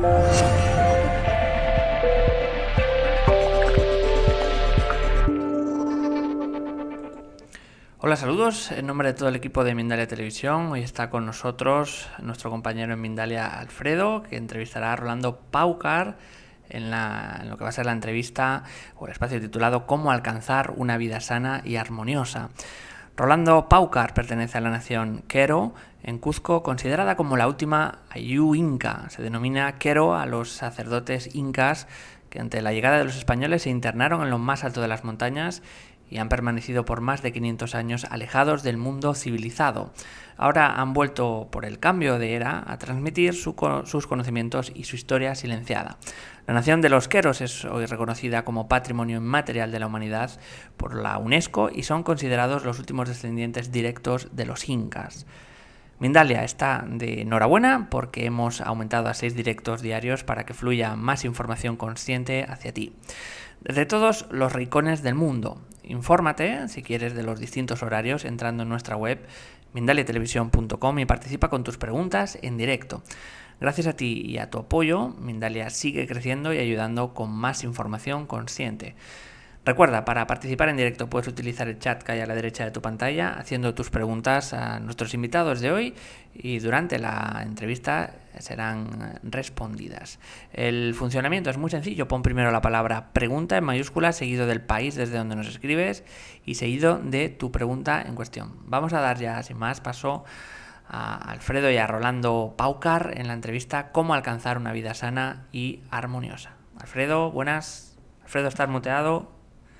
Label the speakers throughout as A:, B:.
A: Hola, saludos en nombre de todo el equipo de Mindalia Televisión. Hoy está con nosotros nuestro compañero en Mindalia, Alfredo, que entrevistará a Rolando Paucar en lo que va a ser la entrevista o el espacio titulado "Cómo alcanzar una vida sana y armoniosa". Rolando Paucar pertenece a la nación Quero, en Cuzco, considerada como la última Ayllu Inca. Se denomina Quero a los sacerdotes incas que ante la llegada de los españoles se internaron en lo más alto de las montañas y han permanecido por más de 500 años alejados del mundo civilizado. Ahora han vuelto por el cambio de era a transmitir sus conocimientos y su historia silenciada. La nación de los Queros es hoy reconocida como Patrimonio Inmaterial de la Humanidad por la UNESCO y son considerados los últimos descendientes directos de los incas. Mindalia está de enhorabuena porque hemos aumentado a 6 directos diarios para que fluya más información consciente hacia ti. Desde todos los rincones del mundo. Infórmate, si quieres, de los distintos horarios entrando en nuestra web mindaliatelevisión.com y participa con tus preguntas en directo. Gracias a ti y a tu apoyo, Mindalia sigue creciendo y ayudando con más información consciente. Recuerda, para participar en directo puedes utilizar el chat que hay a la derecha de tu pantalla, haciendo tus preguntas a nuestros invitados de hoy y durante la entrevista serán respondidas. El funcionamiento es muy sencillo. Pon primero la palabra pregunta en mayúsculas, seguido del país desde donde nos escribes y seguido de tu pregunta en cuestión. Vamos a dar ya, sin más, paso a Alfredo y a Rolando Paucar en la entrevista "Cómo alcanzar una vida sana y armoniosa". Alfredo, buenas. Alfredo, estás muteado.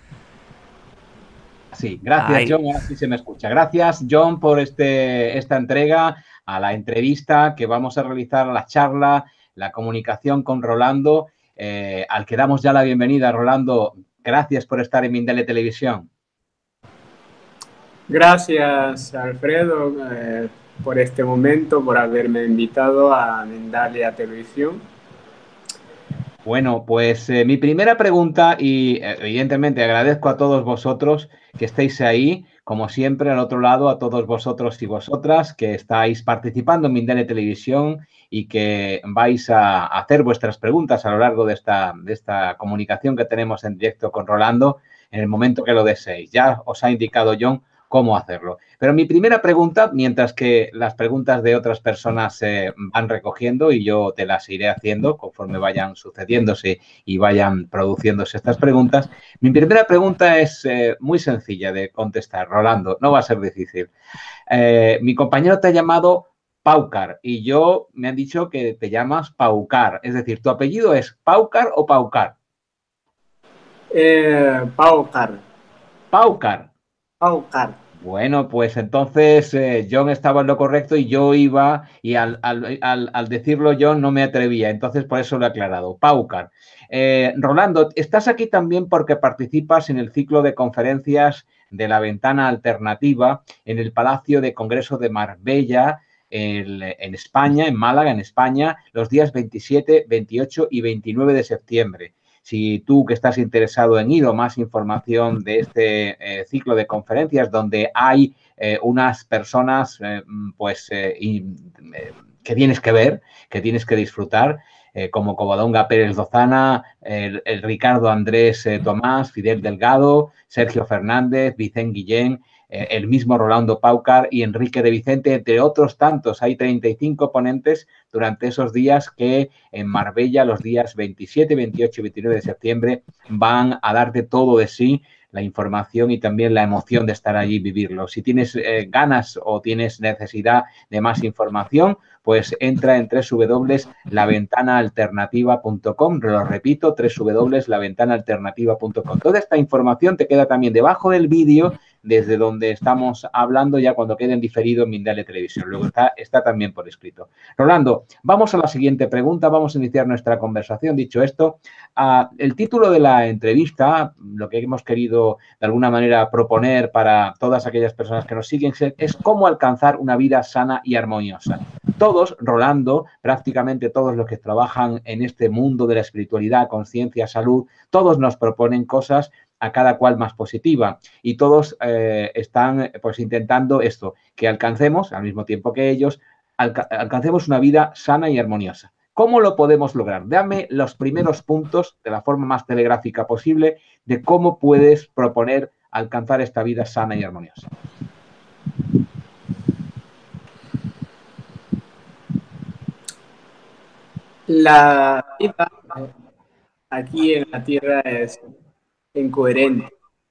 B: Sí, gracias, John. Ahora sí se me escucha. Gracias, John, por esta entrega a la entrevista que vamos a realizar, a la charla, la comunicación con Rolando, al que damos ya la bienvenida. Rolando, gracias por estar en Mindalia Televisión.
C: Gracias, Alfredo, por este momento, por haberme invitado a Mindalia Televisión.
B: Bueno, pues mi primera pregunta, y evidentemente agradezco a todos vosotros que estéis ahí, como siempre, al otro lado, a todos vosotros y vosotras que estáis participando en Mindalia Televisión y que vais a hacer vuestras preguntas a lo largo de esta comunicación que tenemos en directo con Rolando en el momento que lo deseéis. Ya os ha indicado John cómo hacerlo. Pero mi primera pregunta, mientras que las preguntas de otras personas se van recogiendo y yo te las iré haciendo conforme vayan sucediéndose y vayan produciéndose estas preguntas, mi primera pregunta es muy sencilla de contestar. Rolando, no va a ser difícil. Mi compañero te ha llamado Paucar y yo me han dicho que te llamas Paucar. Es decir, ¿tu apellido es Paucar o Paucar?
C: Paucar.
B: Paucar.
C: Paucar.
B: Bueno, pues entonces John estaba en lo correcto y yo iba y al decirlo yo no me atrevía, entonces por eso lo he aclarado. Paucar. Rolando, estás aquí también porque participas en el ciclo de conferencias de la Ventana Alternativa en el Palacio de Congreso de Marbella, en España, en Málaga, en España, los días 27, 28 y 29 de septiembre. Si tú que estás interesado en ir o más información de este ciclo de conferencias donde hay unas personas que tienes que ver, que tienes que disfrutar, como Covadonga Pérez Lozana, el Ricardo Andrés Tomás, Fidel Delgado, Sergio Fernández, Vicente Guillén, el mismo Rolando Paucar y Enrique de Vicente, entre otros tantos. Hay 35 ponentes durante esos días que en Marbella, los días 27, 28 y 29 de septiembre, van a darte todo de sí, la información y también la emoción de estar allí y vivirlo. Si tienes ganas o tienes necesidad de más información, pues entra en www.laventanaalternativa.com. Lo repito, www.laventanaalternativa.com. Toda esta información te queda también debajo del vídeo desde donde estamos hablando ya cuando quede en diferido en Mindalia Televisión. Luego está también por escrito. Rolando, vamos a la siguiente pregunta. Vamos a iniciar nuestra conversación. Dicho esto, el título de la entrevista, lo que hemos querido de alguna manera proponer para todas aquellas personas que nos siguen, es cómo alcanzar una vida sana y armoniosa. Todos, Rolando, prácticamente todos los que trabajan en este mundo de la espiritualidad, conciencia, salud, todos nos proponen cosas a cada cual más positiva y todos están pues intentando esto, que alcancemos al mismo tiempo que ellos, alcancemos una vida sana y armoniosa. ¿Cómo lo podemos lograr? Dame los primeros puntos de la forma más telegráfica posible de cómo puedes proponer alcanzar esta vida sana y armoniosa.
C: La vida aquí en la Tierra es incoherente.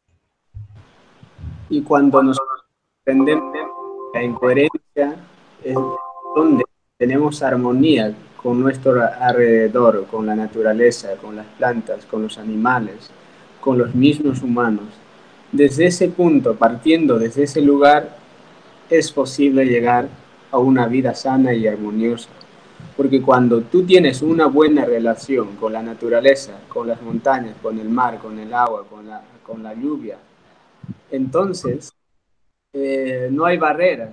C: Y cuando nos entendemos la incoherencia es donde tenemos armonía con nuestro alrededor, con la naturaleza, con las plantas, con los animales, con los mismos humanos. Desde ese punto, partiendo desde ese lugar, es posible llegar a una vida sana y armoniosa. Porque cuando tú tienes una buena relación con la naturaleza, con las montañas, con el mar, con el agua, con la lluvia, entonces no hay barreras,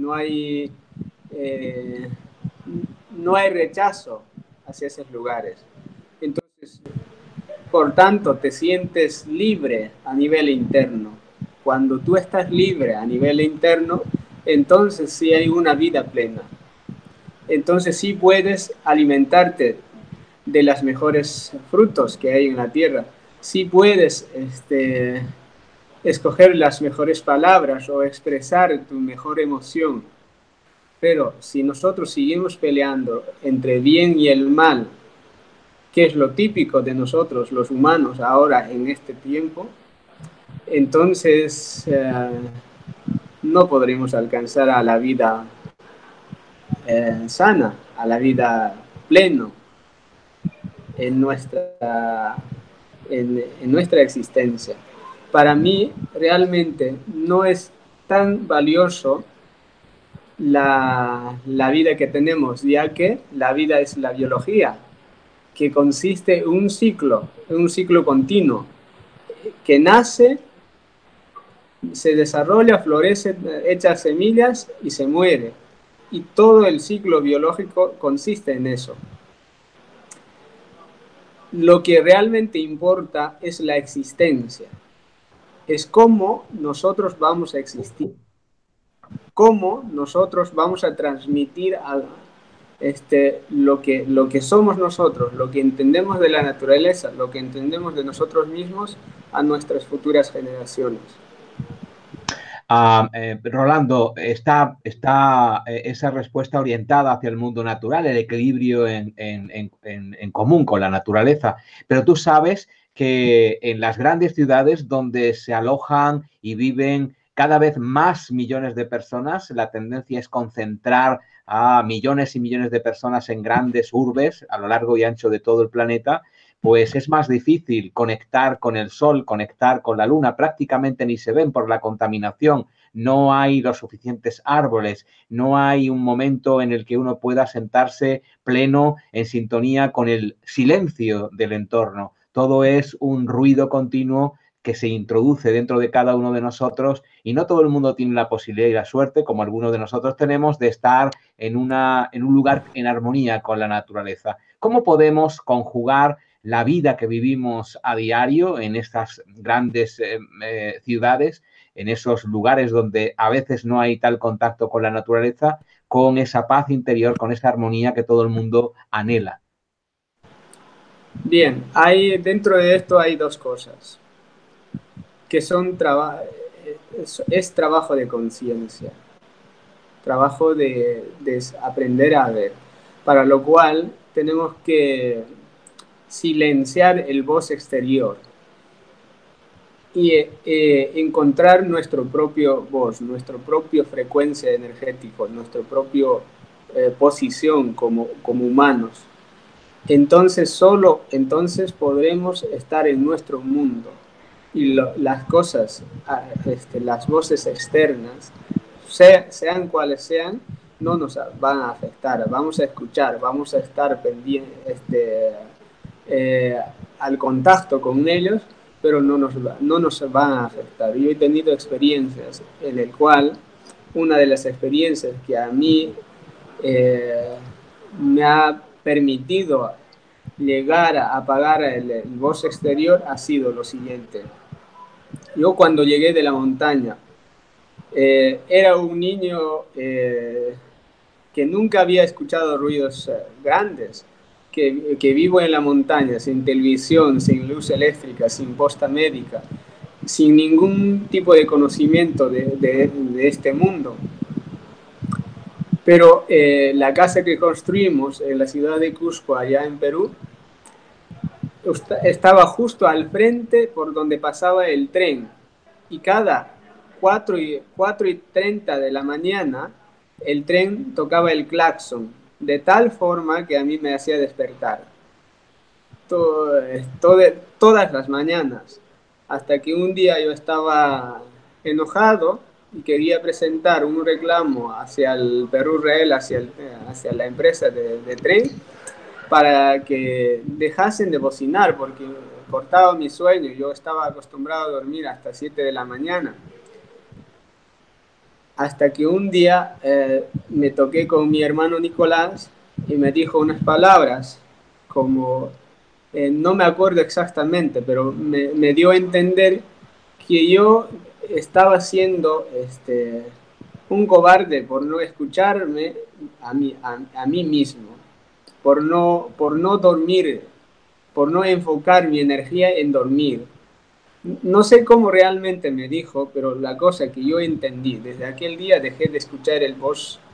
C: eh, no hay rechazo hacia esos lugares. Entonces, por tanto, te sientes libre a nivel interno. Cuando tú estás libre a nivel interno, entonces sí hay una vida plena. Entonces sí puedes alimentarte de los mejores frutos que hay en la tierra. Sí puedes escoger las mejores palabras o expresar tu mejor emoción. Pero si nosotros seguimos peleando entre bien y el mal, que es lo típico de nosotros los humanos ahora en este tiempo, entonces no podremos alcanzar a la vida sana, a la vida pleno en nuestra existencia. Para mí realmente no es tan valioso la vida que tenemos, ya que la vida es la biología, que consiste en un ciclo continuo, que nace, se desarrolla, florece, echa semillas y se muere. Y todo el ciclo biológico consiste en eso. Lo que realmente importa es la existencia, es cómo nosotros vamos a existir, cómo nosotros vamos a transmitir lo que somos nosotros, lo que entendemos de la naturaleza, lo que entendemos de nosotros mismos a nuestras futuras generaciones.
B: Rolando, está esa respuesta orientada hacia el mundo natural, el equilibrio en común con la naturaleza, pero tú sabes que en las grandes ciudades donde se alojan y viven cada vez más millones de personas, la tendencia es concentrar a millones y millones de personas en grandes urbes a lo largo y ancho de todo el planeta, pues es más difícil conectar con el sol, conectar con la luna, prácticamente ni se ven por la contaminación, no hay los suficientes árboles, no hay un momento en el que uno pueda sentarse pleno en sintonía con el silencio del entorno. Todo es un ruido continuo que se introduce dentro de cada uno de nosotros y no todo el mundo tiene la posibilidad y la suerte, como algunos de nosotros tenemos, de estar en un lugar en armonía con la naturaleza. ¿Cómo podemos conjugar la vida que vivimos a diario en estas grandes ciudades, en esos lugares donde a veces no hay tal contacto con la naturaleza, con esa paz interior, con esa armonía que todo el mundo anhela?
C: Bien, dentro de esto hay dos cosas, que son es trabajo de conciencia, trabajo de aprender a ver, para lo cual tenemos que silenciar el voz exterior y encontrar nuestro propio voz, nuestra propia frecuencia energética, nuestra propia posición como humanos. Entonces entonces podremos estar en nuestro mundo y las cosas, las voces externas, sean cuales sean, no nos van a afectar. Vamos a escuchar, vamos a estar pendientes al contacto con ellos, pero no nos van a afectar. Yo he tenido experiencias en el cual una de las experiencias que a mí me ha permitido llegar a apagar el voz exterior ha sido lo siguiente. Yo cuando llegué de la montaña era un niño que nunca había escuchado ruidos grandes, que vivo en la montaña, sin televisión, sin luz eléctrica, sin posta médica, sin ningún tipo de conocimiento de este mundo. Pero la casa que construimos en la ciudad de Cusco, allá en Perú, estaba justo al frente por donde pasaba el tren. Y cada 4:30 de la mañana, el tren tocaba el claxon, de tal forma que a mí me hacía despertar. Todas las mañanas. Hasta que un día yo estaba enojado y quería presentar un reclamo hacia el Perú Rail, hacia la empresa de tren, para que dejasen de bocinar, porque cortaba mi sueño. Yo estaba acostumbrado a dormir hasta 7 de la mañana. Hasta que un día me toqué con mi hermano Nicolás y me dijo unas palabras como, no me acuerdo exactamente, pero me dio a entender que yo estaba siendo un cobarde por no escucharme a mí mismo, por no dormir, por no enfocar mi energía en dormir. No sé cómo realmente me dijo, pero la cosa que yo entendí, desde aquel día dejé de escuchar el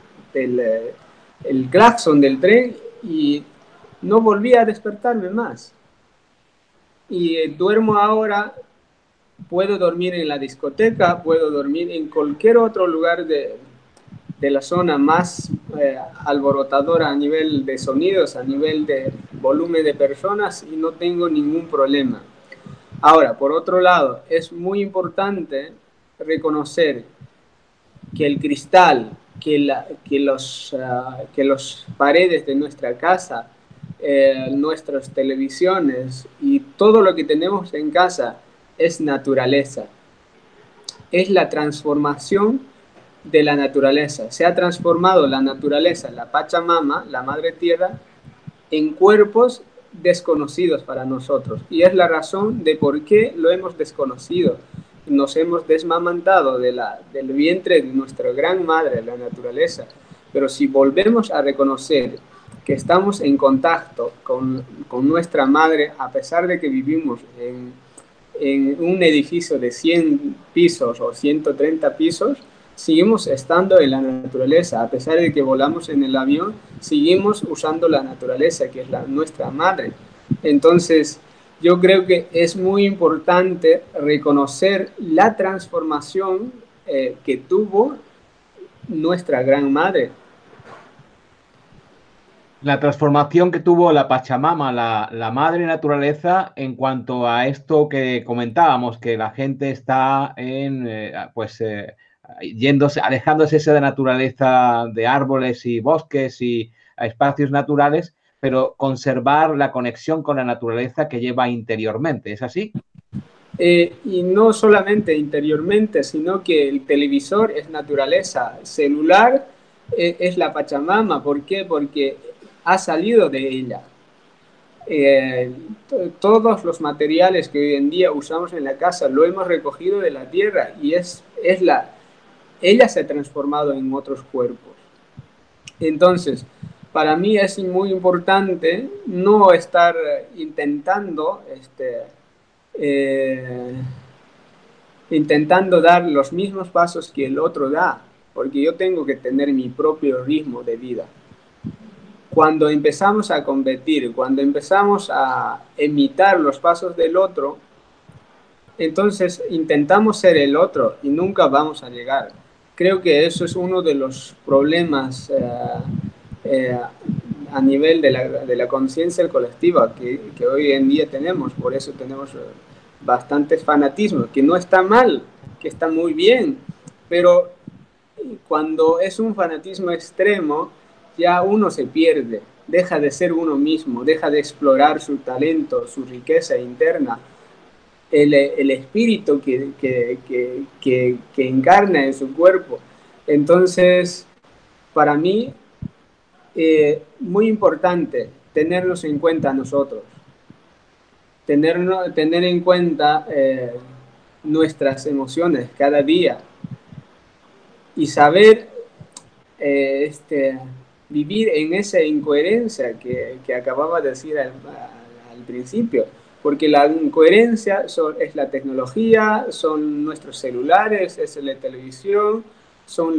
C: claxon del tren y no volví a despertarme más. Y duermo ahora, puedo dormir en la discoteca, puedo dormir en cualquier otro lugar de la zona más alborotadora a nivel de sonidos, a nivel de volumen de personas, y no tengo ningún problema. Ahora, por otro lado, es muy importante reconocer que el cristal, que los paredes de nuestra casa, nuestras televisiones y todo lo que tenemos en casa es naturaleza. Es la transformación de la naturaleza. Se ha transformado la naturaleza, la Pachamama, la Madre Tierra, en cuerpos desconocidos para nosotros. Y es la razón de por qué lo hemos desconocido. Nos hemos desmamantado del vientre de nuestra gran madre, la naturaleza. Pero si volvemos a reconocer que estamos en contacto con nuestra madre, a pesar de que vivimos en un edificio de 100 pisos o 130 pisos, seguimos estando en la naturaleza. A pesar de que volamos en el avión, seguimos usando la naturaleza, que es nuestra madre. Entonces, yo creo que es muy importante reconocer la transformación que tuvo nuestra gran madre.
B: La transformación que tuvo la Pachamama, la madre naturaleza, en cuanto a esto que comentábamos, que la gente está alejándose de la naturaleza, de árboles y bosques y espacios naturales, pero conservar la conexión con la naturaleza que lleva interiormente. ¿Es así?
C: Y no solamente interiormente, sino que el televisor es naturaleza, el celular es la Pachamama. ¿Por qué? Porque ha salido de ella. Todos los materiales que hoy en día usamos en la casa lo hemos recogido de la tierra y ella se ha transformado en otros cuerpos. Entonces, para mí es muy importante no estar intentando dar los mismos pasos que el otro da, porque yo tengo que tener mi propio ritmo de vida. Cuando empezamos a competir, cuando empezamos a imitar los pasos del otro, entonces intentamos ser el otro y nunca vamos a llegar. Creo que eso es uno de los problemas a nivel de la conciencia colectiva que hoy en día tenemos. Por eso tenemos bastantes fanatismos, que no está mal, que está muy bien, pero cuando es un fanatismo extremo, ya uno se pierde, deja de ser uno mismo, deja de explorar su talento, su riqueza interna, el espíritu que encarna en su cuerpo. Entonces, para mí, muy importante tenernos en cuenta nosotros, tener en cuenta nuestras emociones cada día y saber vivir en esa incoherencia que acababa de decir al principio, porque la incoherencia es la tecnología, son nuestros celulares, es la televisión, son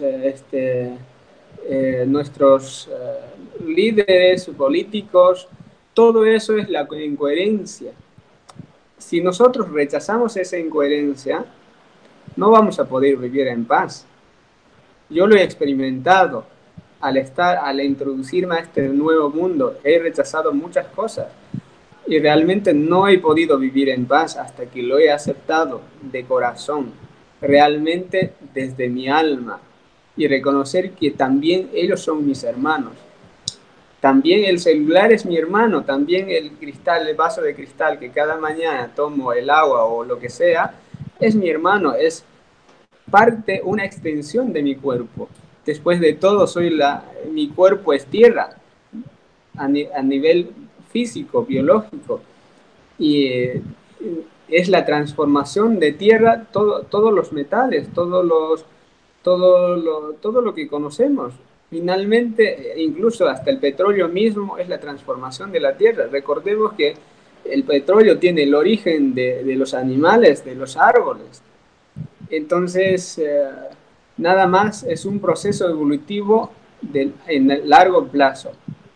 C: nuestros líderes políticos, todo eso es la incoherencia. Si nosotros rechazamos esa incoherencia, no vamos a poder vivir en paz. Yo lo he experimentado al introducirme a este nuevo mundo. He rechazado muchas cosas y realmente no he podido vivir en paz hasta que lo he aceptado de corazón, realmente desde mi alma, y reconocer que también ellos son mis hermanos. También el celular es mi hermano, también el cristal, el vaso de cristal que cada mañana tomo el agua o lo que sea, es mi hermano, es parte, una extensión de mi cuerpo. Después de todo, mi cuerpo es tierra a nivel físico, biológico, y es la transformación de tierra, todos los metales, todo lo que conocemos. Finalmente, incluso hasta el petróleo mismo es la transformación de la tierra. Recordemos que el petróleo tiene el origen de los animales, de los árboles. Entonces, nada más es un proceso evolutivo en el largo plazo.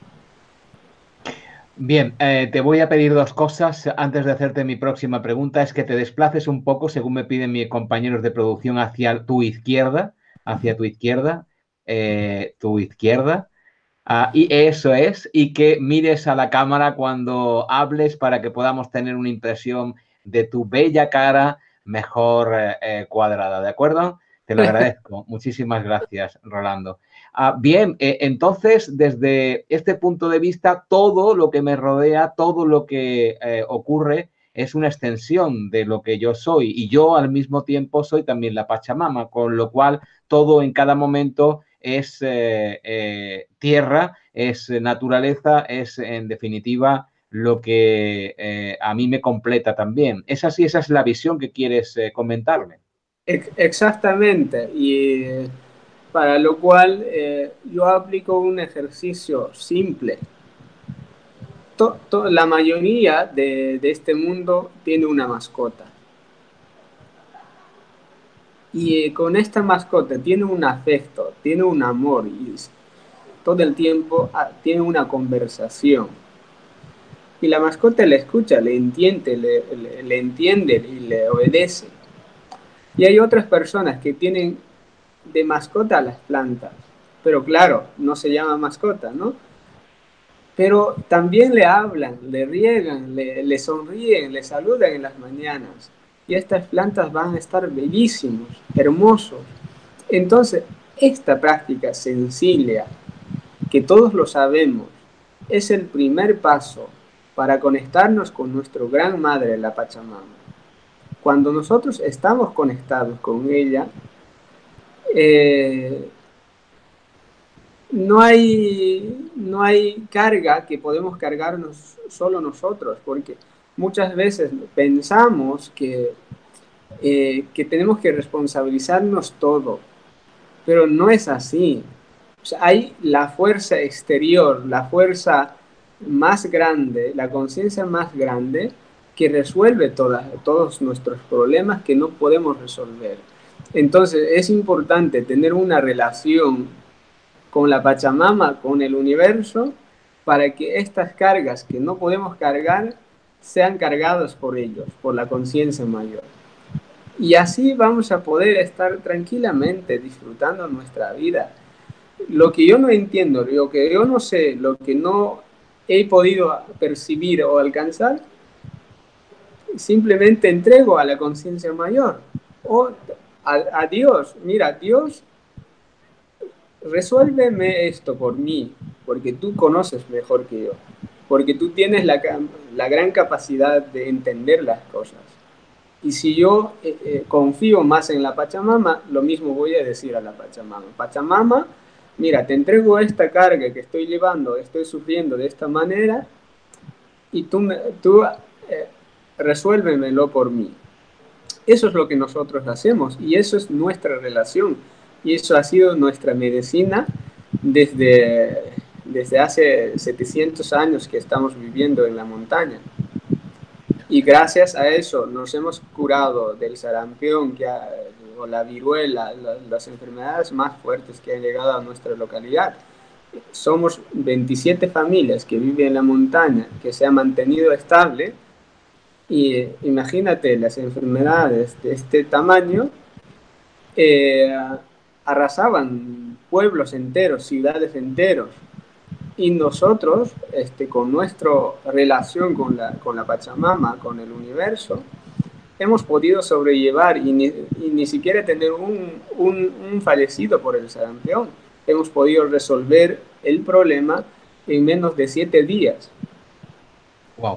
B: Bien, te voy a pedir dos cosas antes de hacerte mi próxima pregunta. Es que te desplaces un poco, según me piden mis compañeros de producción, hacia tu izquierda, y eso es, y que mires a la cámara cuando hables para que podamos tener una impresión de tu bella cara mejor cuadrada, ¿de acuerdo? Te lo agradezco. Muchísimas gracias, Rolando. Bien, entonces, desde este punto de vista, todo lo que me rodea, todo lo que ocurre es una extensión de lo que yo soy, y yo al mismo tiempo soy también la Pachamama, con lo cual todo en cada momento es tierra, es naturaleza, es en definitiva lo que a mí me completa también. ¿Es así? ¿Esa es la visión que quieres comentarme?
C: Exactamente, y para lo cual yo aplico un ejercicio simple. La mayoría de este mundo tiene una mascota. Y con esta mascota tiene un afecto, tiene un amor, y todo el tiempo tiene una conversación. Y la mascota le escucha, le entiende y le obedece. Y hay otras personas que tienen de mascota a las plantas, pero claro, no se llama mascota, ¿no? Pero también le hablan, le riegan, le sonríen, le saludan en las mañanas. Y estas plantas van a estar bellísimos, hermosos. Entonces, esta práctica sencilla, que todos lo sabemos, es el primer paso para conectarnos con nuestra gran madre, la Pachamama. Cuando nosotros estamos conectados con ella, no hay carga que podemos cargarnos solo nosotros, porque muchas veces pensamos que tenemos que responsabilizarnos todo, pero no es así. O sea, hay la fuerza exterior, la fuerza más grande, la conciencia más grande que resuelve todos nuestros problemas que no podemos resolver. Entonces es importante tener una relación con la Pachamama, con el universo, para que estas cargas que no podemos cargar sean cargadas por ellos, por la conciencia mayor. Y así vamos a poder estar tranquilamente disfrutando nuestra vida. Lo que yo no entiendo, lo que yo no sé, lo que no he podido percibir o alcanzar, simplemente entrego a la conciencia mayor o a Dios. Mira, Dios, resuélveme esto por mí, porque tú conoces mejor que yo, porque tú tienes la gran capacidad de entender las cosas. Y si yo confío más en la Pachamama, lo mismo voy a decir a la Pachamama. Pachamama, mira, te entrego esta carga que estoy llevando, estoy sufriendo de esta manera, y tú resuélvemelo por mí. Eso es lo que nosotros hacemos, y eso es nuestra relación, y eso ha sido nuestra medicina desde hace 700 años que estamos viviendo en la montaña. Y gracias a eso nos hemos curado del sarampión o la viruela, las enfermedades más fuertes que han llegado a nuestra localidad. Somos 27 familias que viven en la montaña, que se ha mantenido estable. Y imagínate las enfermedades de este tamaño, arrasaban pueblos enteros, ciudades enteros. Y nosotros, con nuestra relación con la Pachamama, con el universo, hemos podido sobrellevar y ni siquiera tener un fallecido por el sarampión. Hemos podido resolver el problema en menos de 7 días.
B: Wow.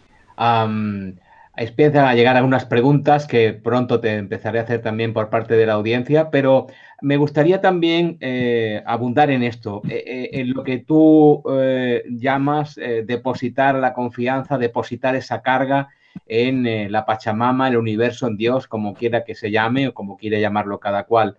B: Empiezan a llegar algunas preguntas que pronto te empezaré a hacer también por parte de la audiencia, pero me gustaría también abundar en esto, en lo que tú llamas depositar la confianza, depositar esa carga en la Pachamama, el universo, en Dios, como quiera que se llame o como quiera llamarlo cada cual.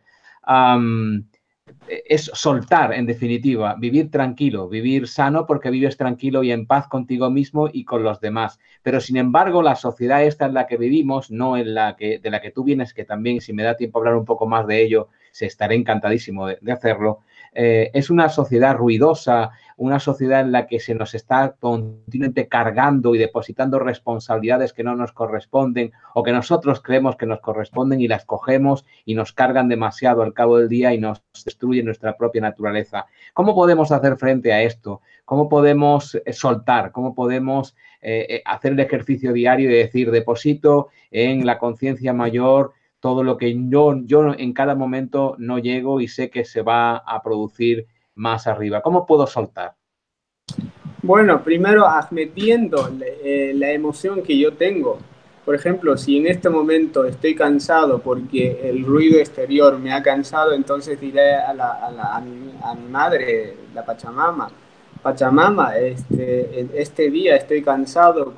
B: Es soltar, en definitiva, vivir tranquilo, vivir sano porque vives tranquilo y en paz contigo mismo y con los demás. Pero, sin embargo, la sociedad esta en la que vivimos, no en de la que tú vienes, que también, si me da tiempo a hablar un poco más de ello, se estaré encantadísimo de hacerlo, es una sociedad ruidosa, una sociedad en la que se nos está continuamente cargando y depositando responsabilidades que no nos corresponden o que nosotros creemos que nos corresponden y las cogemos y nos cargan demasiado al cabo del día y nos destruyen nuestra propia naturaleza. ¿Cómo podemos hacer frente a esto? ¿Cómo podemos soltar? ¿Cómo podemos hacer el ejercicio diario de decir, deposito en la conciencia mayor todo lo que yo en cada momento no llego y sé que se va a producir más arriba? ¿Cómo puedo soltar?
C: Bueno, primero admitiendo la emoción que yo tengo. Por ejemplo, si en este momento estoy cansado porque el ruido exterior me ha cansado, entonces diré a mi madre, la Pachamama, Pachamama, este día estoy cansado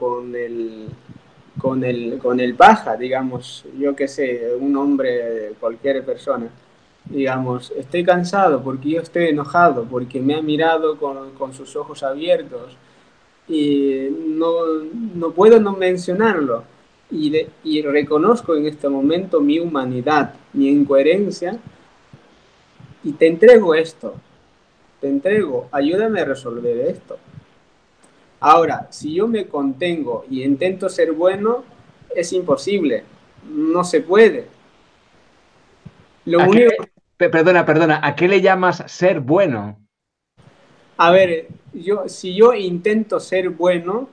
C: con el paja, digamos, yo qué sé, un hombre, cualquier persona. Digamos, estoy cansado porque yo estoy enojado, porque me ha mirado con sus ojos abiertos y no puedo no mencionarlo. Y reconozco en este momento mi humanidad, mi incoherencia y te entrego esto, te entrego, ayúdame a resolver esto. Ahora, si yo me contengo y intento ser bueno, es imposible, no se puede. Lo único...
B: Perdona, ¿a qué le llamas ser bueno?
C: A ver, si yo intento ser bueno,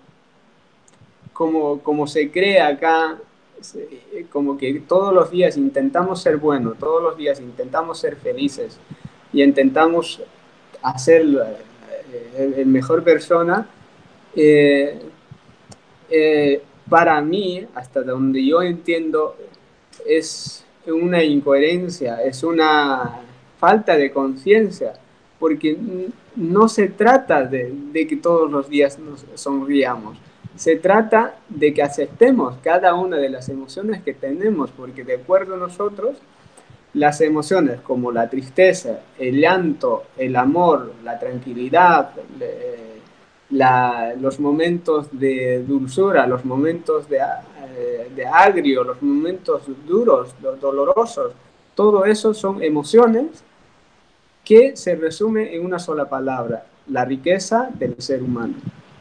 C: como se cree acá, como que todos los días intentamos ser buenos, todos los días intentamos ser felices y intentamos hacer el mejor persona, para mí, hasta donde yo entiendo, es una incoherencia, es una falta de conciencia, porque no se trata de que todos los días nos sonriamos, se trata de que aceptemos cada una de las emociones que tenemos, porque de acuerdo a nosotros, las emociones como la tristeza, el llanto, el amor, la tranquilidad, los momentos de dulzura, los momentos de agrio, los momentos duros, dolorosos, todo eso son emociones que se resume en una sola palabra: la riqueza del ser humano.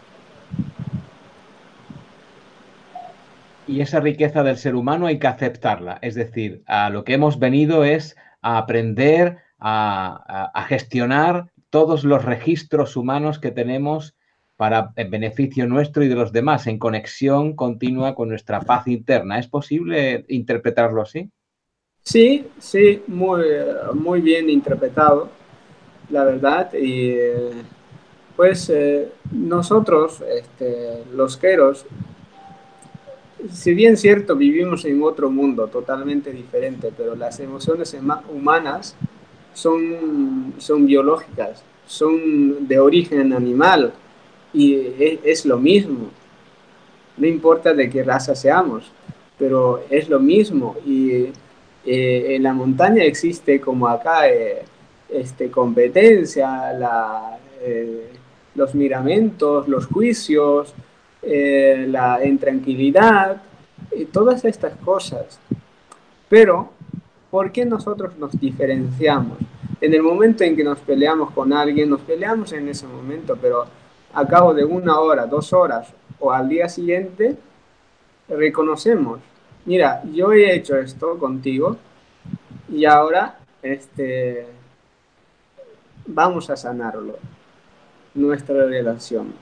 B: Y esa riqueza del ser humano hay que aceptarla. Es decir, a lo que hemos venido es a aprender a gestionar todos los registros humanos que tenemos para el beneficio nuestro y de los demás, en conexión continua con nuestra paz interna. ¿Es posible interpretarlo así?
C: Sí, sí, muy bien interpretado, la verdad. Y pues nosotros, los queros, si bien cierto, vivimos en otro mundo totalmente diferente, pero las emociones humanas son biológicas, son de origen animal y es lo mismo. No importa de qué raza seamos, pero es lo mismo. Y en la montaña existe como acá competencia, los miramientos, los juicios, la intranquilidad, y todas estas cosas. Pero, ¿por qué nosotros nos diferenciamos? En el momento en que nos peleamos con alguien, nos peleamos en ese momento, pero a cabo de 1 hora, 2 horas o al día siguiente, reconocemos, mira, yo he hecho esto contigo y ahora vamos a sanarlo, nuestra relación.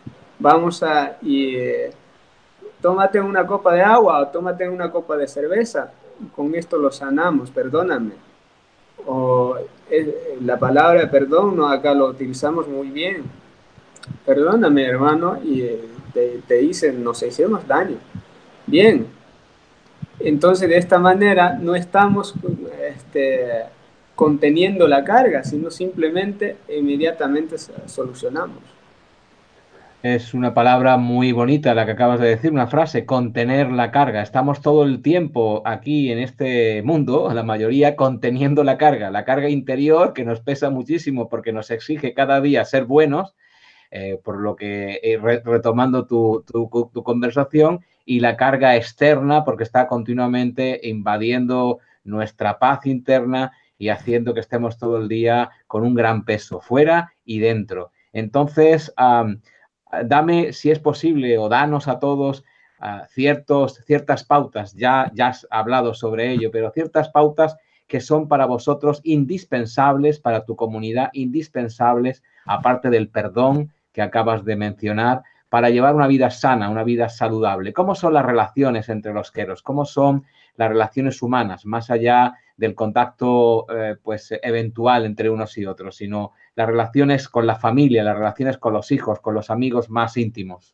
C: Tómate una copa de agua o tómate una copa de cerveza, con esto lo sanamos, perdóname. O la palabra perdón, ¿no? Acá lo utilizamos muy bien. Perdóname, hermano, y te dicen, nos hicimos daño. Bien. Entonces, de esta manera, no estamos conteniendo la carga, sino simplemente inmediatamente solucionamos.
B: Es una palabra muy bonita la que acabas de decir, una frase, contener la carga. Estamos todo el tiempo aquí en este mundo, la mayoría, conteniendo la carga interior que nos pesa muchísimo porque nos exige cada día ser buenos, por lo que, retomando tu conversación, y la carga externa porque está continuamente invadiendo nuestra paz interna y haciendo que estemos todo el día con un gran peso, fuera y dentro. Entonces, dame, si es posible, o danos a todos ciertas pautas, ya has hablado sobre ello, pero ciertas pautas que son para vosotros indispensables, para tu comunidad, indispensables, aparte del perdón que acabas de mencionar, para llevar una vida sana, una vida saludable. ¿Cómo son las relaciones entre los queros? ¿Cómo son las relaciones humanas, más allá del contacto pues eventual entre unos y otros, sino las relaciones con la familia, las relaciones con los hijos, con los amigos más íntimos?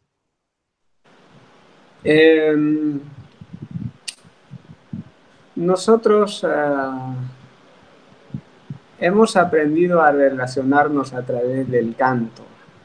C: Nosotros hemos aprendido a relacionarnos a través del canto.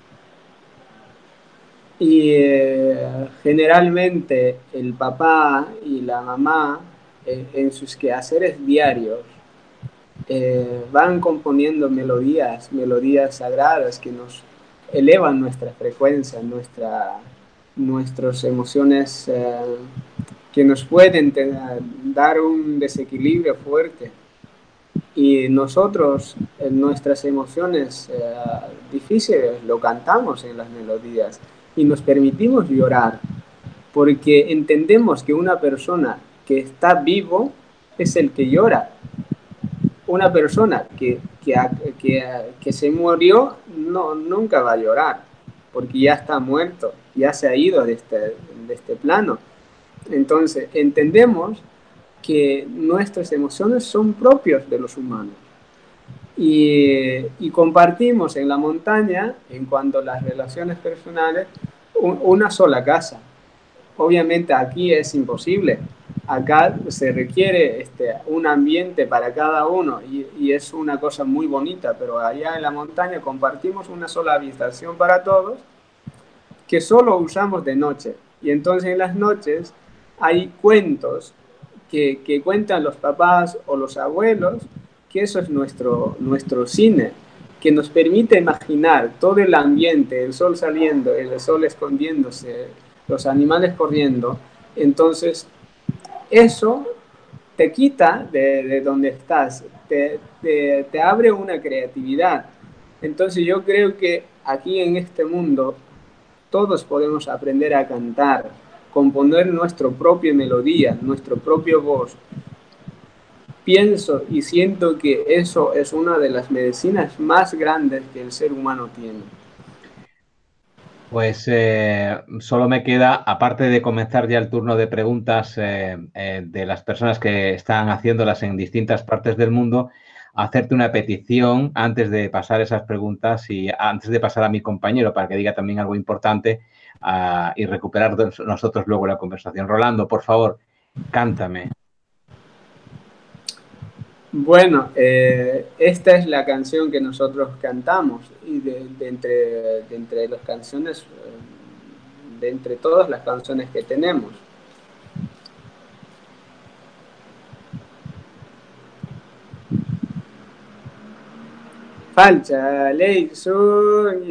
C: Y generalmente el papá y la mamá en sus quehaceres diarios van componiendo melodías sagradas que nos elevan nuestra frecuencia, nuestras emociones, que nos pueden dar un desequilibrio fuerte. Y nosotros, en nuestras emociones difíciles, lo cantamos en las melodías y nos permitimos llorar, porque entendemos que una persona que está vivo es el que llora. Una persona que se murió nunca va a llorar, porque ya está muerto, ya se ha ido de este plano. Entonces, entendemos que nuestras emociones son propias de los humanos. Y compartimos en la montaña, en cuanto a las relaciones personales, una sola casa. Obviamente aquí es imposible. Acá se requiere un ambiente para cada uno y es una cosa muy bonita, pero allá en la montaña compartimos una sola habitación para todos que solo usamos de noche. Y entonces en las noches hay cuentos que cuentan los papás o los abuelos, que eso es nuestro cine, que nos permite imaginar todo el ambiente, el sol saliendo, el sol escondiéndose, los animales corriendo. Entonces, eso te quita de donde estás, te abre una creatividad. Entonces, yo creo que aquí en este mundo todos podemos aprender a cantar, componer nuestra propia melodía, nuestra propia voz. Pienso y siento que eso es una de las medicinas más grandes que el ser humano tiene.
B: Pues solo me queda, aparte de comenzar ya el turno de preguntas de las personas que están haciéndolas en distintas partes del mundo, hacerte una petición antes de pasar esas preguntas y antes de pasar a mi compañero para que diga también algo importante y recuperar nosotros luego la conversación. Rolando, por favor, cántame.
C: Bueno, esta es la canción que nosotros cantamos y de entre las canciones, de entre todas las canciones que tenemos. falcha ley son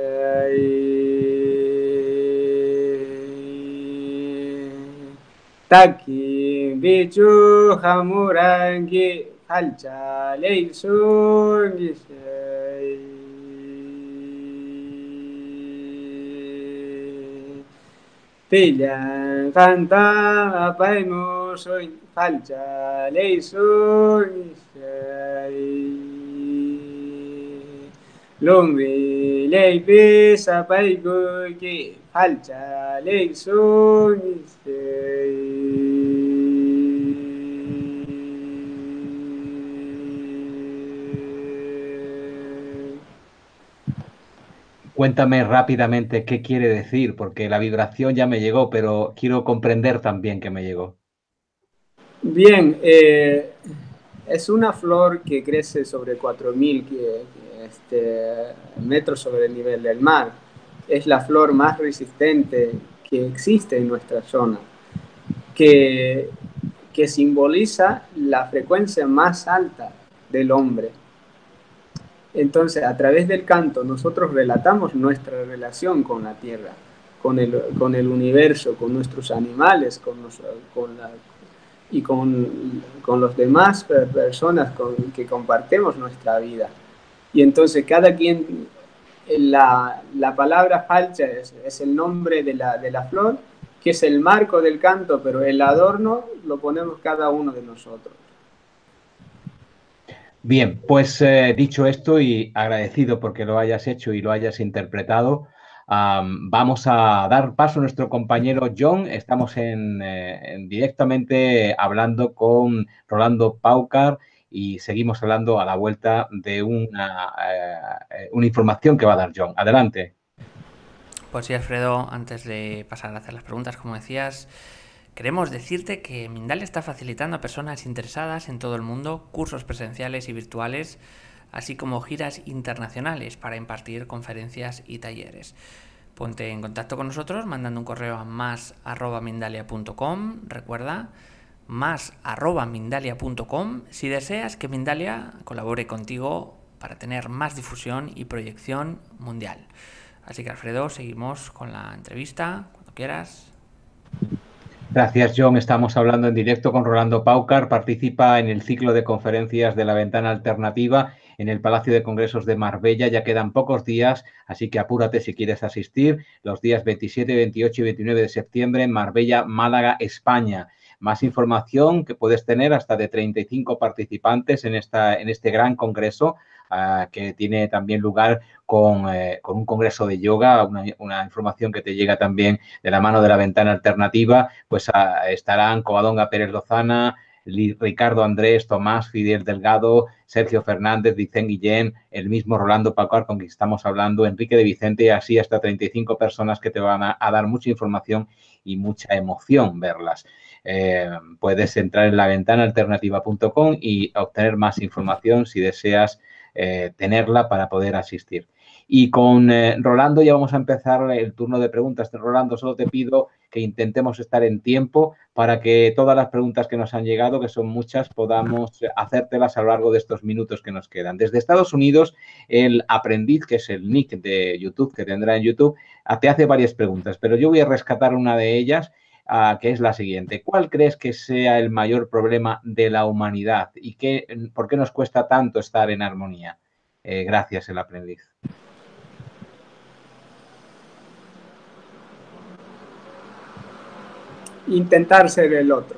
C: taki bichu hamurangi falcha ley son Pilla canta apaimo soy falcha ley son Lumbi lei pesa paigo que falcha lei son
B: Cuéntame rápidamente qué quiere decir, porque la vibración ya me llegó, pero quiero comprender también que me llegó.
C: Bien, es una flor que crece sobre 4.000 metros sobre el nivel del mar. Es la flor más resistente que existe en nuestra zona, que simboliza la frecuencia más alta del hombre. Entonces, a través del canto, nosotros relatamos nuestra relación con la tierra, con el universo, con nuestros animales, y con los demás personas que compartimos nuestra vida. Y entonces cada quien, la palabra falcha es el nombre de la flor, que es el marco del canto, pero el adorno lo ponemos cada uno de nosotros.
B: Bien, pues dicho esto y agradecido porque lo hayas hecho y lo hayas interpretado, vamos a dar paso a nuestro compañero John. Estamos directamente hablando con Rolando Paucar y seguimos hablando a la vuelta de una información que va a dar John. Adelante.
A: Pues sí, Alfredo, antes de pasar a hacer las preguntas, como decías, queremos decirte que Mindalia está facilitando a personas interesadas en todo el mundo cursos presenciales y virtuales, así como giras internacionales para impartir conferencias y talleres. Ponte en contacto con nosotros mandando un correo a más@mindalia.com. Recuerda, más@mindalia.com si deseas que Mindalia colabore contigo para tener más difusión y proyección mundial. Así que, Alfredo, seguimos con la entrevista, cuando quieras.
B: Gracias, John. Estamos hablando en directo con Rolando Paucar. Participa en el ciclo de conferencias de la Ventana Alternativa en el Palacio de Congresos de Marbella. Ya quedan pocos días, así que apúrate si quieres asistir. Los días 27, 28 y 29 de septiembre en Marbella, Málaga, España. Más información que puedes tener hasta de 35 participantes en este gran congreso que tiene también lugar con un congreso de yoga, una información que te llega también de la mano de la Ventana Alternativa. Pues estarán Covadonga Pérez Lozana, Ricardo Andrés, Tomás, Fidel Delgado, Sergio Fernández, Vicente Guillén, el mismo Rolando Paucar con quien estamos hablando, Enrique de Vicente, y así hasta 35 personas que te van a dar mucha información y mucha emoción verlas. Puedes entrar en laventanaalternativa.com y obtener más información si deseas tenerla para poder asistir. Y con Rolando ya vamos a empezar el turno de preguntas. Rolando, solo te pido que intentemos estar en tiempo para que todas las preguntas que nos han llegado, que son muchas, podamos hacértelas a lo largo de estos minutos que nos quedan. Desde Estados Unidos, el aprendiz, que es el nick de YouTube que tendrá en YouTube, te hace varias preguntas, pero yo voy a rescatar una de ellas, que es la siguiente. ¿Cuál crees que sea el mayor problema de la humanidad y por qué nos cuesta tanto estar en armonía? Gracias, el aprendiz.
C: Intentar ser el otro.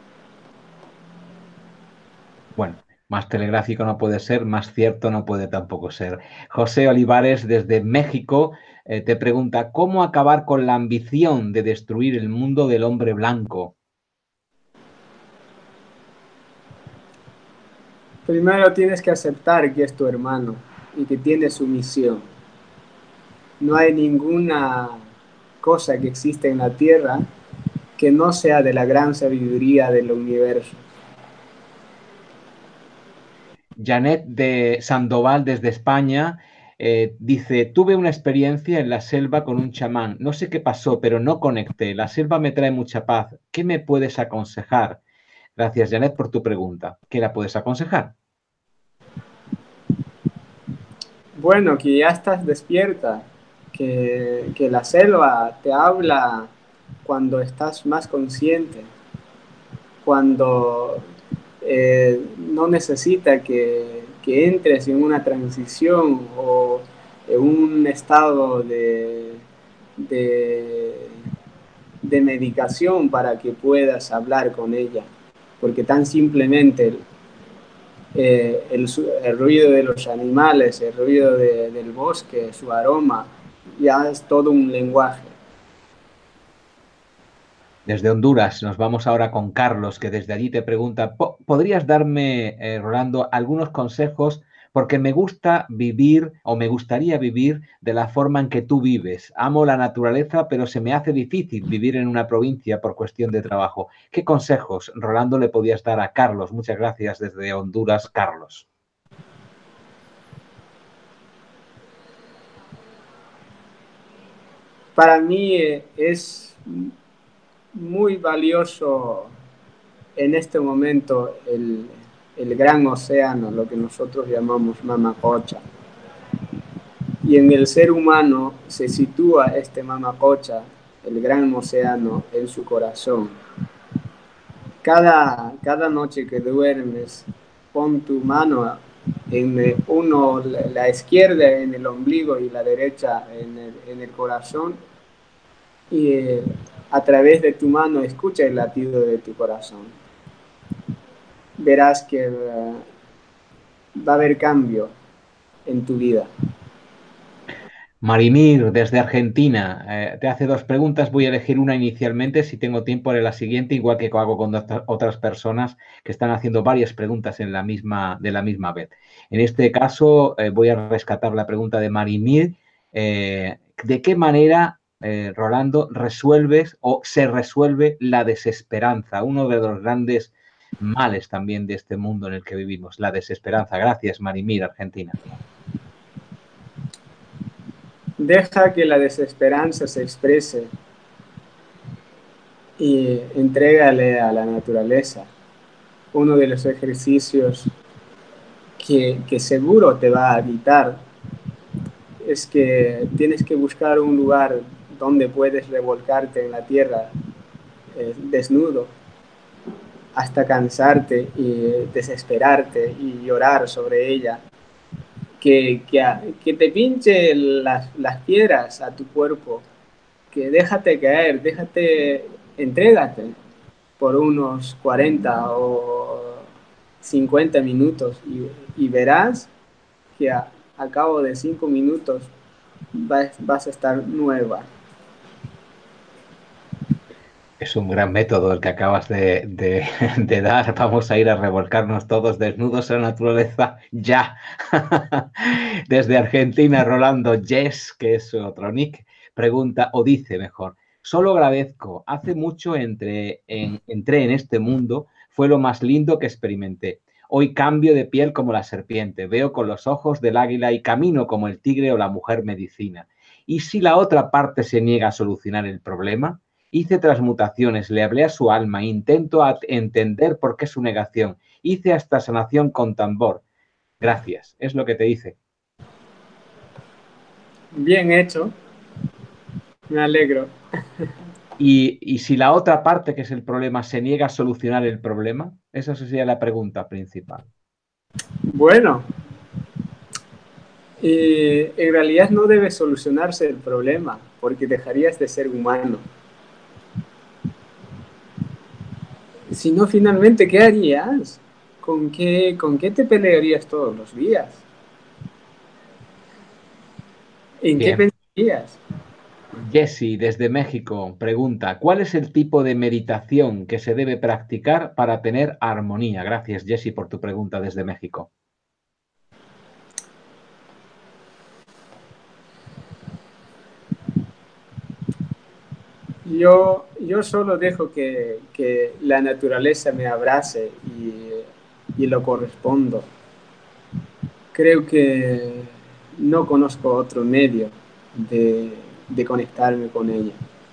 B: Bueno, más telegráfico no puede ser, más cierto no puede tampoco ser. José Olivares, desde México, te pregunta, ¿cómo acabar con la ambición de destruir el mundo del hombre blanco?
C: Primero tienes que aceptar que es tu hermano y que tiene su misión. No hay ninguna cosa que existe en la tierra que no sea de la gran sabiduría del universo.
B: Janet de Sandoval, desde España, dice, tuve una experiencia en la selva con un chamán. No sé qué pasó, pero no conecté. La selva me trae mucha paz. ¿Qué me puedes aconsejar? Gracias, Janet, por tu pregunta. ¿Qué la puedes aconsejar?
C: Bueno, que ya estás despierta, que la selva te habla cuando estás más consciente, cuando no necesita que entres en una transición o en un estado de, de medicación para que puedas hablar con ella, porque tan simplemente el ruido de los animales, el ruido del bosque, su aroma, ya es todo un lenguaje.
B: Desde Honduras nos vamos ahora con Carlos, que desde allí te pregunta, ¿podrías darme, Rolando, algunos consejos? Porque me gusta vivir o me gustaría vivir de la forma en que tú vives. Amo la naturaleza, pero se me hace difícil vivir en una provincia por cuestión de trabajo. ¿Qué consejos, Rolando, le podías dar a Carlos? Muchas gracias desde Honduras, Carlos.
C: Para mí es muy valioso en este momento el gran océano, lo que nosotros llamamos Mamacocha. Y en el ser humano se sitúa este Mamacocha, el gran océano, en su corazón. Cada noche que duermes, pon tu mano en la izquierda en el ombligo y la derecha en el corazón, y a través de tu mano escucha el latido de tu corazón. Verás que va a haber cambio en tu vida.
B: Marimir, desde Argentina, te hace dos preguntas. Voy a elegir una inicialmente. Si tengo tiempo, haré la siguiente, igual que hago con otras personas que están haciendo varias preguntas de la misma vez. En este caso, voy a rescatar la pregunta de Marimir. ¿De qué manera, Rolando, resuelves o se resuelve la desesperanza? Uno de los grandes males también de este mundo en el que vivimos, la desesperanza. Gracias, Marimir, Argentina.
C: Deja que la desesperanza se exprese y entrégale a la naturaleza. Uno de los ejercicios que seguro te va a evitar es que tienes que buscar un lugar donde puedes revolcarte en la tierra desnudo hasta cansarte y desesperarte y llorar sobre ella. Que te pinche las piedras a tu cuerpo, que déjate caer, entrégate por unos 40 o 50 minutos y verás que a cabo de 5 minutos vas a estar nueva.
B: Es un gran método el que acabas de dar. Vamos a ir a revolcarnos todos desnudos en la naturaleza ya. Desde Argentina, Rolando Jess, que es otro nick, pregunta o dice mejor. Solo agradezco. Hace mucho entré en este mundo. Fue lo más lindo que experimenté. Hoy cambio de piel como la serpiente. Veo con los ojos del águila y camino como el tigre o la mujer medicina. ¿Y si la otra parte se niega a solucionar el problema? Hice transmutaciones, le hablé a su alma, intento entender por qué su negación. Hice hasta sanación con tambor. Gracias, es lo que te dice.
C: Bien hecho, me alegro.
B: Y si la otra parte, que es el problema, se niega a solucionar el problema, esa sería la pregunta principal.
C: Bueno, en realidad no debe solucionarse el problema, porque dejarías de ser humano. Si no, finalmente, ¿qué harías? ¿Con qué te pelearías todos los días? ¿En qué
B: Bien.
C: pensarías?
B: Jesse, desde México, pregunta, ¿cuál es el tipo de meditación que se debe practicar para tener armonía? Gracias, Jesse, por tu pregunta desde México.
C: Yo solo dejo que la naturaleza me abrace y lo correspondo. Creo que no conozco otro medio de conectarme con ella.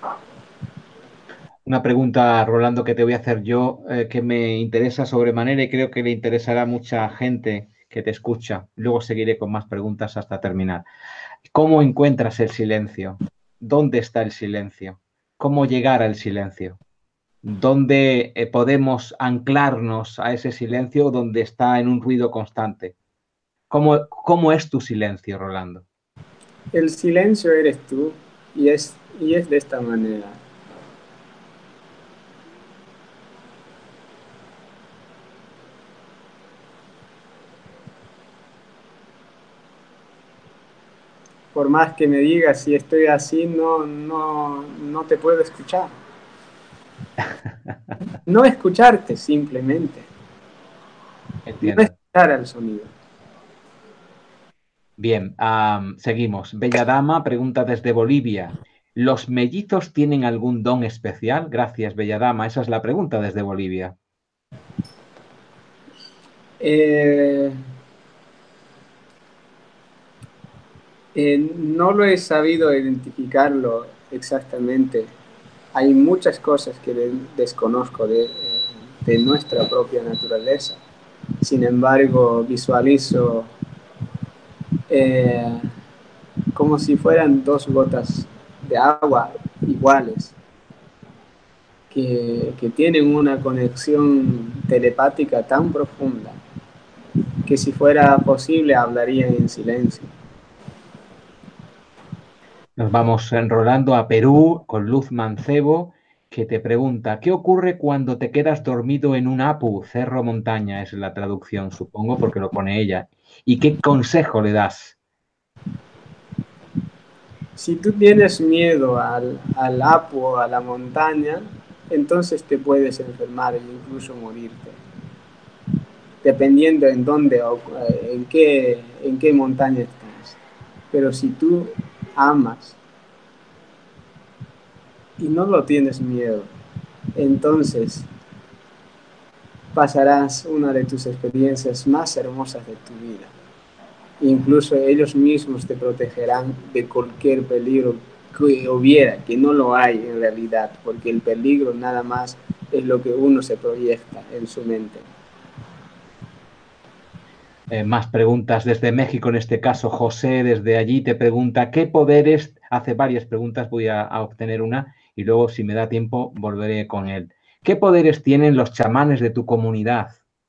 B: Una pregunta, Rolando, que te voy a hacer yo, que me interesa sobremanera y creo que le interesará a mucha gente que te escucha. Luego seguiré con más preguntas hasta terminar. ¿Cómo encuentras el silencio? ¿Dónde está el silencio? ¿Cómo llegar al silencio? ¿Dónde podemos anclarnos a ese silencio donde está en un ruido constante? ¿Cómo es tu silencio, Rolando?
C: El silencio eres tú y es de esta manera. Por más que me digas si estoy así, no te puedo escuchar. No escucharte simplemente. No
B: Entiendo.
C: escuchar el sonido.
B: Bien, seguimos. Bella Dama pregunta desde Bolivia. ¿Los mellizos tienen algún don especial? Gracias, Bella Dama. Esa es la pregunta desde Bolivia.
C: Eh, no lo he sabido identificarlo exactamente. Hay muchas cosas que desconozco de nuestra propia naturaleza. Sin embargo, visualizo eh, como si fueran dos gotas de agua iguales, que tienen una conexión telepática tan profunda que si fuera posible hablarían en silencio.
B: Nos vamos enrolando a Perú con Luz Mancebo, que te pregunta, ¿qué ocurre cuando te quedas dormido en un apu, cerro montaña? Es la traducción, supongo, porque lo pone ella. ¿Y qué consejo le das?
C: Si tú tienes miedo al apu o a la montaña, entonces te puedes enfermar e incluso morirte, dependiendo en dónde o en qué montaña estás. Pero si tú amas y no lo tienes miedo, entonces pasarás una de tus experiencias más hermosas de tu vida. Incluso ellos mismos te protegerán de cualquier peligro que hubiera, que no lo hay en realidad, porque el peligro nada más es lo que uno se proyecta en su mente.
B: Más preguntas desde México, en este caso José desde allí te pregunta, ¿qué poderes? Hace varias preguntas, voy a obtener una y luego si me da tiempo volveré con él. ¿Qué poderes tienen los chamanes de tu comunidad?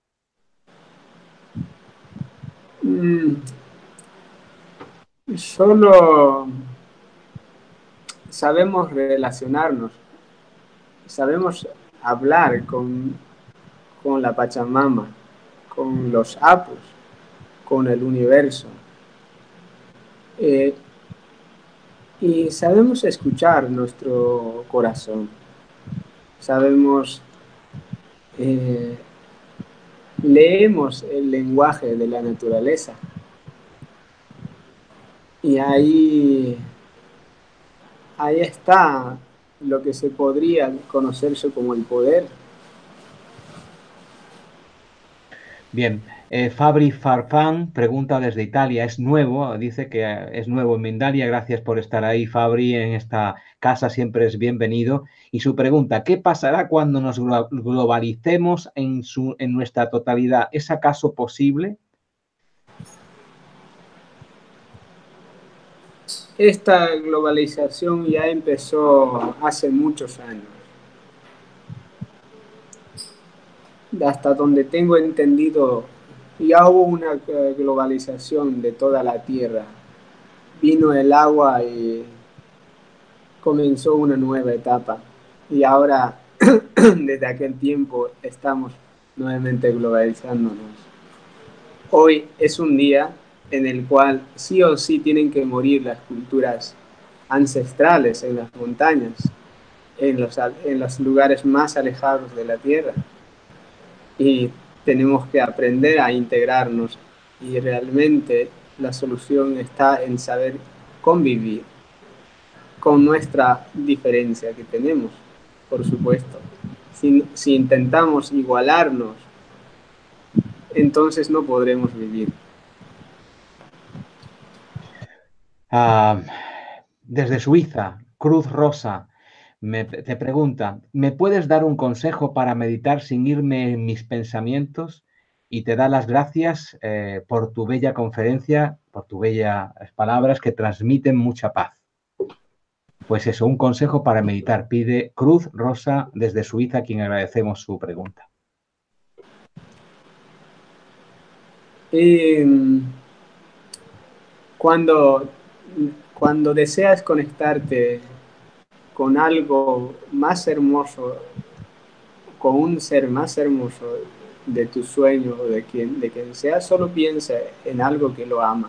C: Solo sabemos relacionarnos, sabemos hablar con la Pachamama, con los apus, con el universo. Eh, y sabemos escuchar nuestro corazón, sabemos, eh, leemos el lenguaje de la naturaleza. Y ahí está lo que se podría conocerse como el poder.
B: Bien, Fabri Farfán pregunta desde Italia, es nuevo, dice que es nuevo en Mindalia, gracias por estar ahí, Fabri, en esta casa siempre es bienvenido. Y su pregunta, ¿qué pasará cuando nos globalicemos en nuestra totalidad? ¿Es acaso posible?
C: Esta globalización ya empezó hace muchos años. Hasta donde tengo entendido, ya hubo una globalización de toda la Tierra. Vino el agua y comenzó una nueva etapa. Y ahora, desde aquel tiempo, estamos nuevamente globalizándonos. Hoy es un día en el cual sí o sí tienen que morir las culturas ancestrales en las montañas, en los lugares más alejados de la Tierra. Y tenemos que aprender a integrarnos y realmente la solución está en saber convivir con nuestra diferencia que tenemos, por supuesto. Si intentamos igualarnos, entonces no podremos vivir.
B: Desde Suiza, Cruz Rosa te pregunta, ¿me puedes dar un consejo para meditar sin irme en mis pensamientos? y te da las gracias por tu bella conferencia, por tus bellas palabras que transmiten mucha paz. Pues eso, un consejo para meditar. Pide Cruz Rosa desde Suiza, a quien agradecemos su pregunta.
C: Cuando deseas conectarte con algo más hermoso, con un ser más hermoso de tu sueño, de quien sea, solo piensa en algo que lo amas.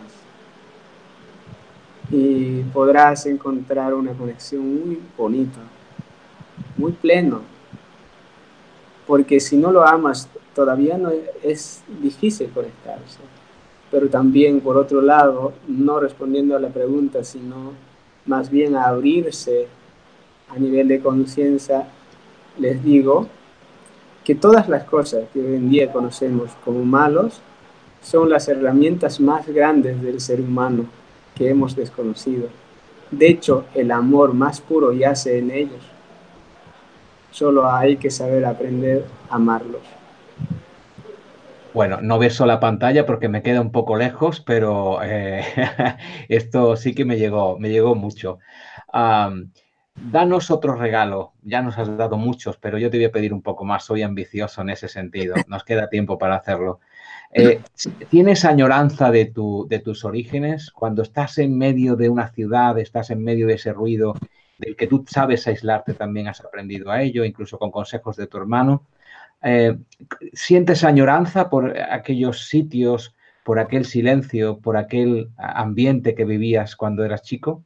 C: Y podrás encontrar una conexión muy bonita, muy pleno. Porque si no lo amas, todavía no es difícil conectarse. Pero también, por otro lado, no respondiendo a la pregunta, sino más bien a abrirse a nivel de conciencia, les digo que todas las cosas que hoy en día conocemos como malos son las herramientas más grandes del ser humano que hemos desconocido. De hecho, el amor más puro yace en ellos. Solo hay que saber aprender a amarlos.
B: Bueno, no beso la pantalla porque me queda un poco lejos, pero esto sí que me llegó mucho. Danos otro regalo. Ya nos has dado muchos, pero yo te voy a pedir un poco más. Soy ambicioso en ese sentido. Nos queda tiempo para hacerlo. ¿Tienes añoranza de tus orígenes? Cuando estás en medio de una ciudad, estás en medio de ese ruido del que tú sabes aislarte, también has aprendido a ello, incluso con consejos de tu hermano. ¿Sientes añoranza por aquellos sitios, por aquel silencio, por aquel ambiente que vivías cuando eras chico?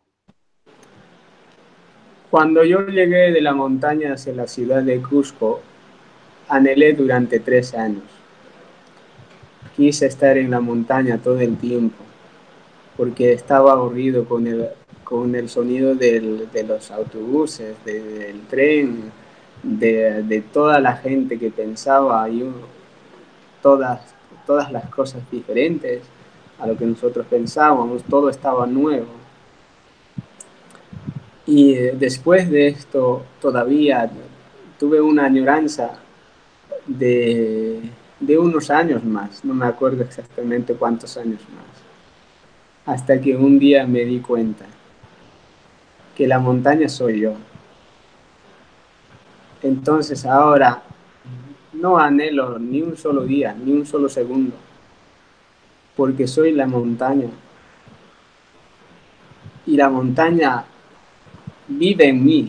C: Cuando yo llegué de la montaña hacia la ciudad de Cusco, anhelé durante 3 años. Quise estar en la montaña todo el tiempo, porque estaba aburrido con el sonido de los autobuses, del tren, de toda la gente que pensaba y todas las cosas diferentes a lo que nosotros pensábamos, todo estaba nuevo. Y después de esto todavía tuve una añoranza de unos años más, no me acuerdo exactamente cuántos años más, hasta que un día me di cuenta que la montaña soy yo. Entonces ahora no anhelo ni un solo día, ni un solo segundo, porque soy la montaña. Y la montaña vive en mí.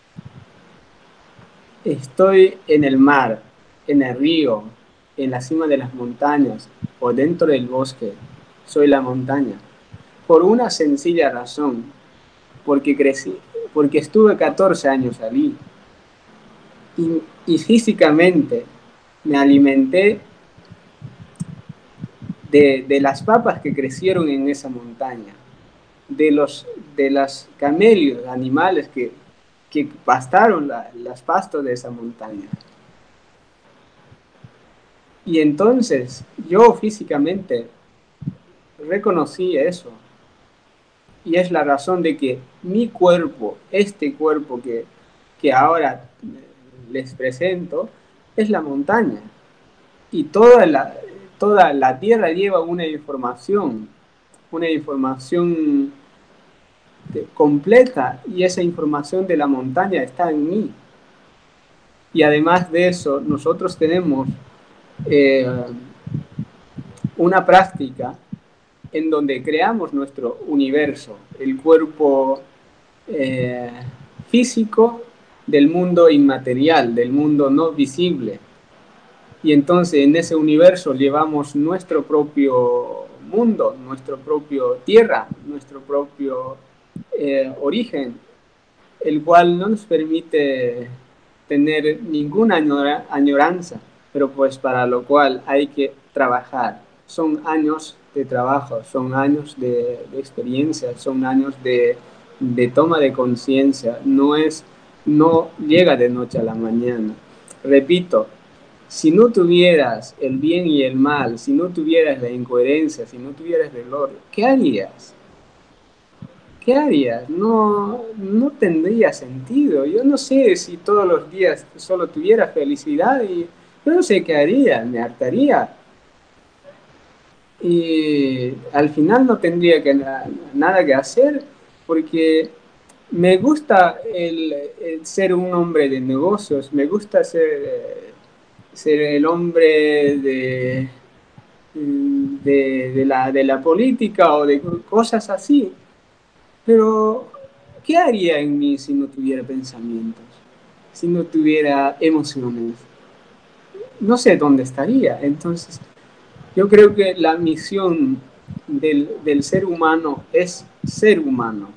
C: Estoy en el mar, en el río, en la cima de las montañas o dentro del bosque. Soy la montaña. Por una sencilla razón, porque crecí, porque estuve 14 años allí. Y físicamente me alimenté de las papas que crecieron en esa montaña, de los camelios, animales que pastaron las pastos de esa montaña. Y entonces yo físicamente reconocí eso. Y es la razón de que mi cuerpo, este cuerpo que ahora les presento, es la montaña. Y toda la tierra lleva una información completa, y esa información de la montaña está en mí. Y además de eso, nosotros tenemos una práctica en donde creamos nuestro universo, el cuerpo físico del mundo inmaterial, del mundo no visible. Y entonces en ese universo llevamos nuestro propio mundo, nuestro propio tierra, nuestro propio origen, el cual no nos permite tener ninguna añoranza, pero pues para lo cual hay que trabajar. Son años de trabajo, son años de experiencia, son años de toma de conciencia, no llega de noche a la mañana. Repito, si no tuvieras el bien y el mal, si no tuvieras la incoherencia, si no tuvieras el dolor, ¿qué harías? ¿Qué harías? No tendría sentido. Yo no sé si todos los días solo tuviera felicidad y pero sé qué haría, me hartaría. Y al final no tendría nada que hacer porque me gusta el ser un hombre de negocios, me gusta ser el hombre de la política o de cosas así. Pero, ¿qué haría en mí si no tuviera pensamientos? Si no tuviera emociones? No sé dónde estaría. Entonces, yo creo que la misión del ser humano es ser humano.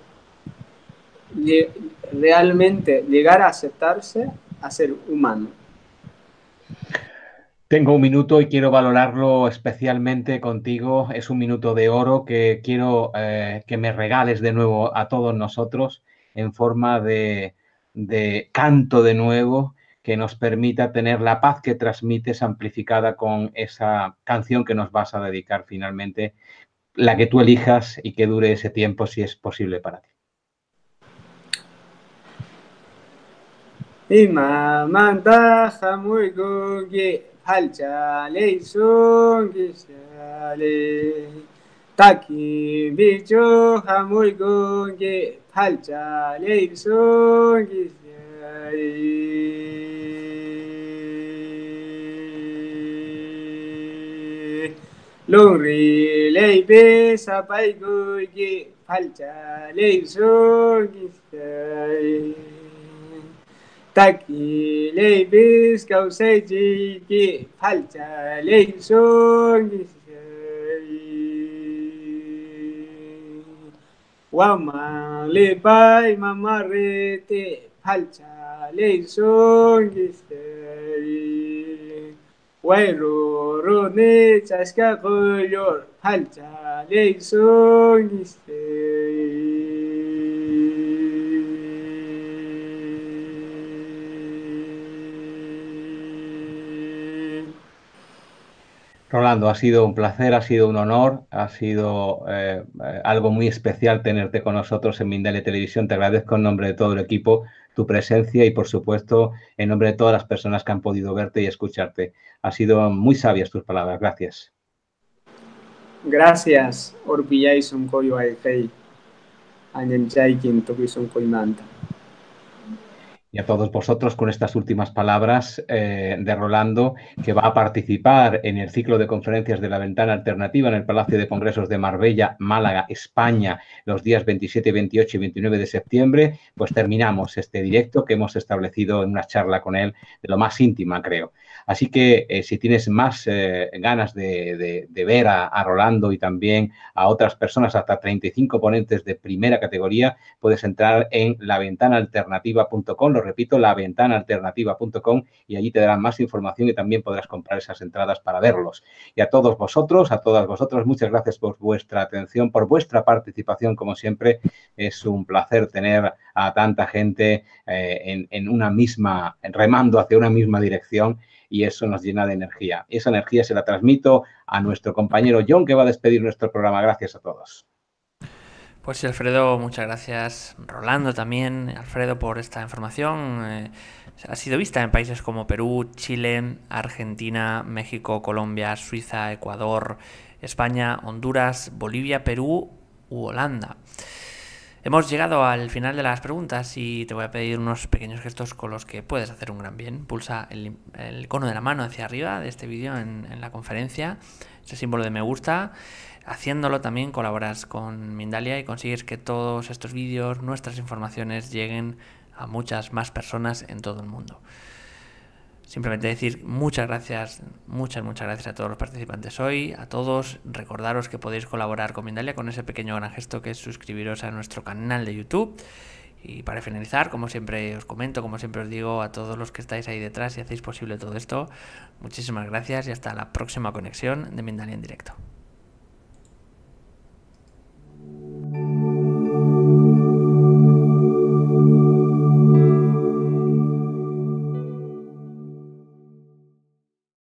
C: Realmente llegar a aceptarse a ser humano.
B: Tengo un minuto y quiero valorarlo especialmente contigo. Es un minuto de oro que quiero que me regales de nuevo a todos nosotros en forma de canto de nuevo que nos permita tener la paz que transmites amplificada con esa canción que nos vas a dedicar finalmente, la que tú elijas y que dure ese tiempo si es posible para ti.
C: Imamanta Hamuigungi Halchale Sungi Shale Taki Bicho Hamuigungi Halchale Sungi Shale Lungri Leibe Sapai Gugi Halchale Sungi Shale Taki leibis kausai ki falcha leison Wama lepai mamarete falcha leison Wairo rone chaska koyor falcha leison
B: Rolando, ha sido un placer, ha sido un honor, ha sido algo muy especial tenerte con nosotros en Mindalia Televisión. Te agradezco en nombre de todo el equipo tu presencia y, por supuesto, en nombre de todas las personas que han podido verte y escucharte. Ha sido muy sabias tus palabras. Gracias.
C: Gracias, Orpillay son koyo aikei, Anyanchaikin toki son koimanta.
B: Y a todos vosotros con estas últimas palabras de Rolando, que va a participar en el ciclo de conferencias de la Ventana Alternativa en el Palacio de Congresos de Marbella, Málaga, España, los días 27, 28 y 29 de septiembre, pues terminamos este directo que hemos establecido en una charla con él de lo más íntima, creo. Así que si tienes más ganas de ver a Rolando y también a otras personas, hasta 35 ponentes de primera categoría, puedes entrar en laventanaalternativa.com, lo repito, laventanaalternativa.com, y allí te darán más información y también podrás comprar esas entradas para verlos. Y a todos vosotros, a todas vosotras, muchas gracias por vuestra atención, por vuestra participación, como siempre. Es un placer tener a tanta gente en una misma, remando hacia una misma dirección, y eso nos llena de energía. Esa energía se la transmito a nuestro compañero John, que va a despedir nuestro programa. Gracias a todos.
A: Pues sí, Alfredo, muchas gracias. Rolando también, Alfredo, por esta información. Ha sido vista en países como Perú, Chile, Argentina, México, Colombia, Suiza, Ecuador, España, Honduras, Bolivia, Perú u Holanda. Hemos llegado al final de las preguntas y te voy a pedir unos pequeños gestos con los que puedes hacer un gran bien. Pulsa el icono de la mano hacia arriba de este vídeo en la conferencia, ese símbolo de me gusta. Haciéndolo también colaboras con Mindalia y consigues que todos estos vídeos, nuestras informaciones, lleguen a muchas más personas en todo el mundo. Simplemente decir muchas gracias a todos los participantes hoy, a todos. Recordaros que podéis colaborar con Mindalia con ese pequeño gran gesto que es suscribiros a nuestro canal de YouTube. Y para finalizar, como siempre os comento, como siempre os digo, a todos los que estáis ahí detrás y hacéis posible todo esto, muchísimas gracias y hasta la próxima conexión de Mindalia en directo.